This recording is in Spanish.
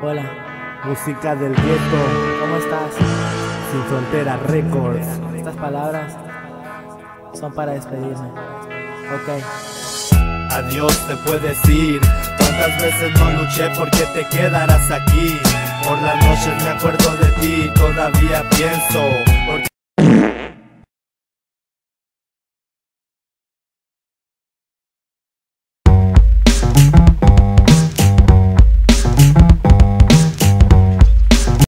Hola, Música del gueto, ¿cómo estás? Sin Frontera Records. Estas palabras son para despedirme. Ok. Adiós te puedes ir. Cuántas veces no luché porque te quedaras aquí. Por las noches me acuerdo de ti, todavía pienso.